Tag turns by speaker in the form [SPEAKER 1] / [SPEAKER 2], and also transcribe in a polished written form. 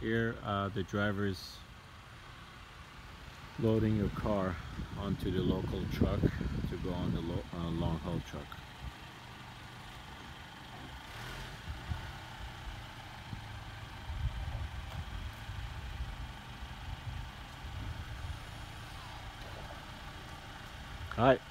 [SPEAKER 1] Here the driver's loading your car onto the local truck to go on the long haul truck. All right.